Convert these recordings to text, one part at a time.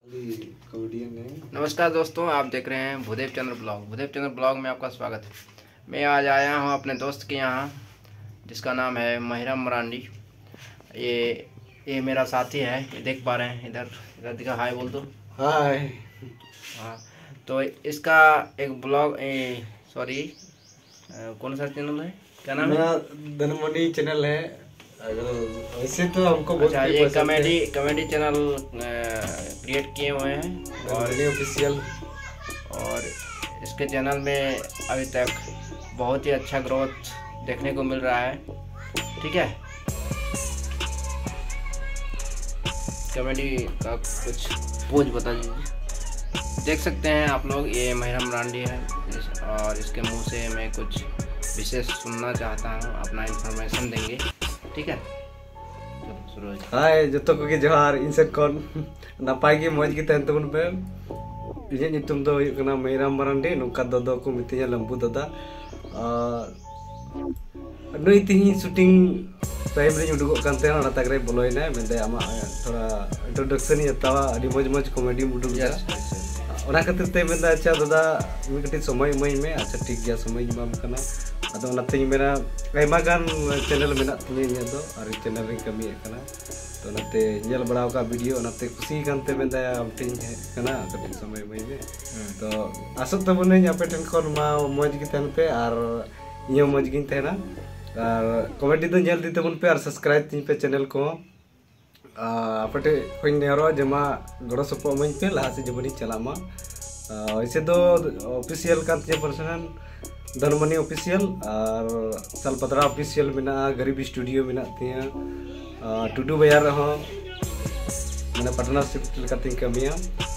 नमस्कार दोस्तों, आप देख रहे हैं भूदेव चंद्र ब्लॉग। भूदेव चंद्र ब्लॉग में आपका स्वागत है। मैं आज आया हूं अपने दोस्त के यहाँ, जिसका नाम है महिरम मरांडी। ये मेरा साथी है, ये देख पा रहे हैं। इधर दिखा, हाय बोल दो। हाय। हाँ, तो इसका एक ब्लॉग सॉरी कौन सा चैनल है, क्या नाम है? धनमनी चैनल है। अगर वैसे तो हमको बहुत ये कॉमेडी चैनल क्रिएट किए हुए हैं और ऑफिशियल। और इसके चैनल में अभी तक बहुत ही अच्छा ग्रोथ देखने को मिल रहा है। ठीक है, कॉमेडी का कुछ पोज बता दीजिए। देख सकते हैं आप लोग, ये महिरम मरांडी है और इसके मुंह से मैं कुछ विशेष सुनना चाहता हूँ, अपना इंफॉर्मेशन देंगे। ठीक है, चलो हाय जतो को जोहार। इनसे कौन नपाय की मौज की तहन तबन पे इजे नितुम दो हुई महिरम मरांडी। नुका दादा को मितिया लंबू दादा नुई तिही शूटिंग टाइम रे उडुगो कानते ना तकरे बोलोइना मेंदे आमा थोड़ा इंट्रोडक्शन ही हतावा। अडी मौज कॉमेडी उडुग जा ओना खातिर ते मेंदा अच्छा दादा मी कटी समय मई में। अच्छा ठीक गया, समय इमाम कना अदो ओनाते मेरा आयमा गान चैनल मेना तिनी दो और चैनल रे कमी कना। तो ओनाते नेल बड़ाव का वीडियो ओनाते खुशी कानते मेंदा आमटिन कना कटी समय मई में। तो आसत तबने आपे ठन खन मा मौज की तहन पे और इयो मौज गिन तहना और कॉमेडी तो नेल दी तबन पे और सब्सक्राइब तीन पे चैनल को आपटे कोई नेरो जमा गड़ो सपो मन पे लहा से जबनी चलामा। वैसे तो ऑफिशियल का पर्सनल धनमनी ऑफिशियल और सालपत्रा ऑफिशियल मेना, गरीब स्टूडियो मेना तिया, टुडू बाजार हो मैंने पार्टनरशिप लेकातिन कमिया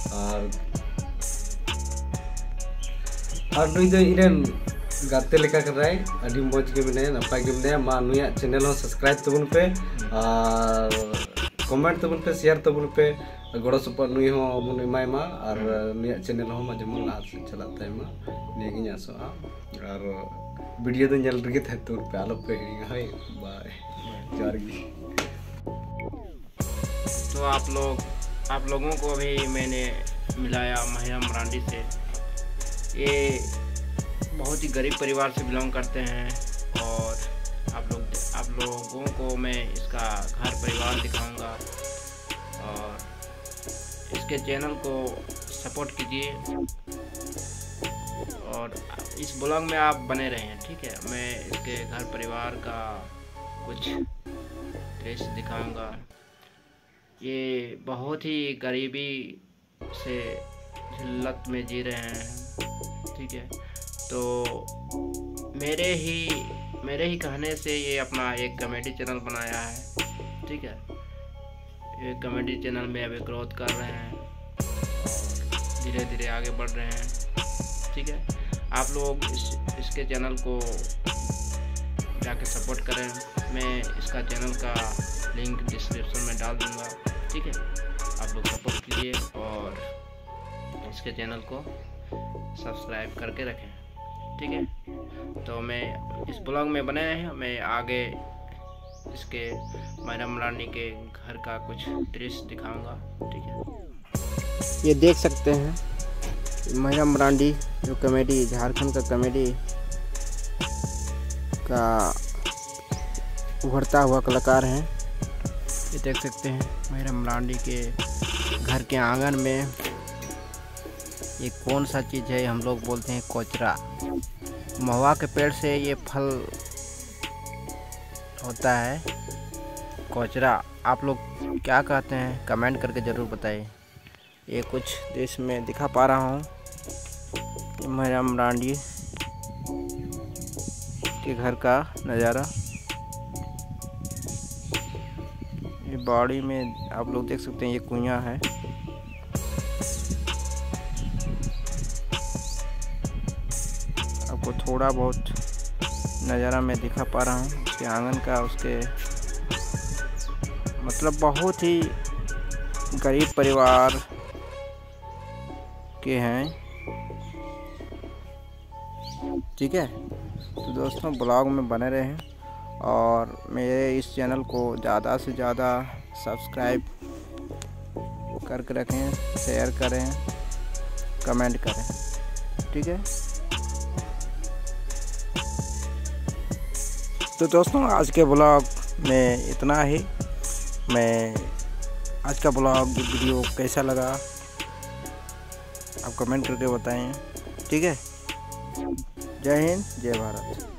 और नुई दो इरेन गाते लेका कराय अडी मौज के मेने नपाय के मेने। मा नुया चैनल हो सब्सक्राइब तबन पे और कमेंट तबन पे, शेयर तबन पे, गड़ो सपो नुई हो बन एमाय मा और नुया चैनल हो मा जमन लाहा से चलाता है मा नेगिन आसोआ और वीडियो तो नेल रगे थे तबन पे आलो पे हिंगा। हाय बाय जारगी। तो आप लोगों को भी मैंने मिलाया महिरम मरांडी से। ये बहुत ही गरीब परिवार से बिलोंग करते हैं और आप लोगों को मैं इसका घर परिवार दिखाऊंगा और इसके चैनल को सपोर्ट कीजिए और इस ब्लॉग में आप बने रहें। ठीक है, मैं इसके घर परिवार का कुछ दृश्य दिखाऊंगा। ये बहुत ही गरीबी से जिल्लत में जी रहे हैं। ठीक है, तो मेरे ही कहने से ये अपना एक कॉमेडी चैनल बनाया है। ठीक है, ये कॉमेडी चैनल में अभी ग्रोथ कर रहे हैं और धीरे धीरे आगे बढ़ रहे हैं। ठीक है, आप लोग इसके चैनल को जाके सपोर्ट करें। मैं इसका चैनल का लिंक डिस्क्रिप्शन में डाल दूंगा। ठीक है, आप लोग सपोर्ट कीजिए और इसके चैनल को सब्सक्राइब करके रखें। ठीक है, तो मैं इस ब्लॉग में बने रहे। मैं आगे इसके महिरम मरांडी के घर का कुछ दृश्य दिखाऊंगा। ठीक है, ये देख सकते हैं महिरम मरांडी जो कॉमेडी, झारखंड का कॉमेडी का उभरता हुआ कलाकार हैं। ये देख सकते हैं महिरम मरांडी के घर के आंगन में ये कौन सा चीज़ है, हम लोग बोलते हैं कोचरा। महुआ के पेड़ से ये फल होता है, कोचरा। आप लोग क्या कहते हैं कमेंट करके ज़रूर बताइए। ये कुछ दृश्य में दिखा पा रहा हूँ महिरम मरांडी के घर का नज़ारा। ये बाड़ी में आप लोग देख सकते हैं, ये कुइयाँ है। आपको थोड़ा बहुत नज़ारा मैं दिखा पा रहा हूँ उसके आंगन का। उसके मतलब बहुत ही गरीब परिवार के हैं। ठीक है, तो दोस्तों ब्लॉग में बने रहें और मेरे इस चैनल को ज़्यादा से ज़्यादा सब्सक्राइब करके रखें, शेयर करें, कमेंट करें, ठीक है। तो दोस्तों आज के ब्लॉग में इतना ही। मैं आज का ब्लॉग वीडियो कैसा लगा आप कमेंट करके बताएं, ठीक है। जय हिंद, जय भारत।